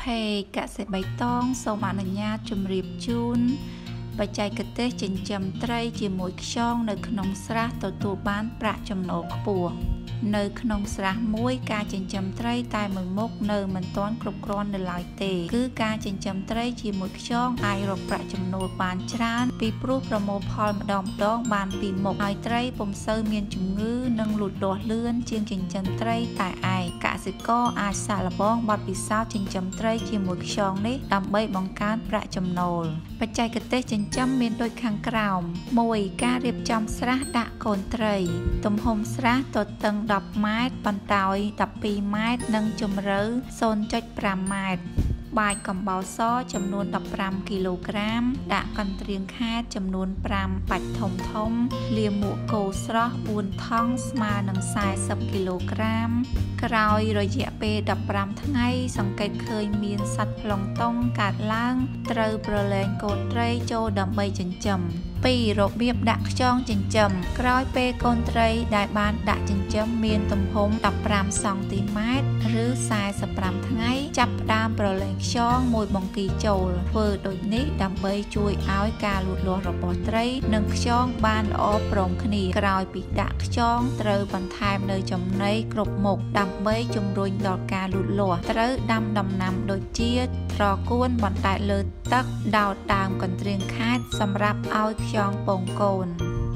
កសិបៃតងសូមអនុញ្ញាតជម្រាបជូនបច្ចេកទេសចិញ្ចឹមត្រីជាមួយខ្យងនៅក្នុងស្រះទទួលបានប្រាក់ចំណូលខ្ពស់នៅក្នុងស្រះមួយការចិញ្ចឹមត្រីតែមួយមុខនៅមិនទាន់គ្រប់គ្រាន់នៅឡើយទេគឺការចិញ្ចឹមត្រីជាមួយខ្យងអាចរកប្រាក់ចំណូលបានច្រើនពីព្រោះប្រមូលផលម្ដងបានពីមុខហើយត្រីពុំសូវមានជំងឺនិងលូតលាស់លឿនជាងចិញ្ចឹមត្រីតែឯងកសិករអាចសាកល្បងបទពិសោធន៍ចិញ្ចឹមត្រីជាមួយខ្យងនេះដើម្បីបង្កើនប្រាក់ចំណូលបច្ចេកទេសចិញ្ចឹមមានដូចខាងក្រោម 1. ការរៀបចំស្រះដាក់កូនត្រីទំហំស្រះទទឹង10ម៉ែត្របណ្ដោយ12ម៉ែត្រនិងជម្រៅ 0.5 ម៉ែត្របាយកំបោរសចំនួន15គីឡូក្រាមដាក់កន្ទ្រៀងខែតចំនួន5បាច់ធំលាមកគោស្រស់4ថង់ស្មើនឹង40គីឡូក្រាមក្រោយរយៈពេល15ថ្ងៃសង្កេតឃើញមានសត្វប្លង់តុងកើតឡើងត្រូវប្រឡែងកូនត្រីចូលដើម្បីចិញ្ចឹម 2. របៀបដាក់ខ្យងចិញ្ចឹមក្រោយពេលកូនត្រីដែលបានដាក់ចិញ្ចឹមមានទំហំ15សង់ទីម៉ែត្រឬ45ថ្ងៃចាប់ផ្ដើមប្រឡែងខ្យងមួយបង្គីចូលធ្វើដូចនេះដើម្បីជួយឲ្យការលូតលាស់របស់ត្រីនិងខ្យងបានល្អព្រមគ្នាក្រោយពីដាក់ខ្យងត្រូវបន្ថែមនៅចំណីគ្រប់មុខដើម្បីជំរុញដល់ការលូតលាស់ត្រូវដាំដំណាំដូចជាត្រកួនបន្តែលើទឹកដោតដើមកន្ទ្រៀងខែតសម្រាប់ឲ្យខ្យងពងកូន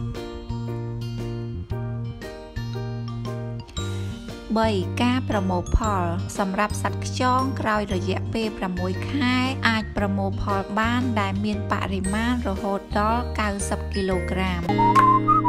3. ការប្រមូលផលសម្រាប់សត្វខ្យងក្រោយរយៈពេល6ខែអាចប្រមូលផលបានដែលមានបរិមាណរហូតដល់90គីឡូក្រាម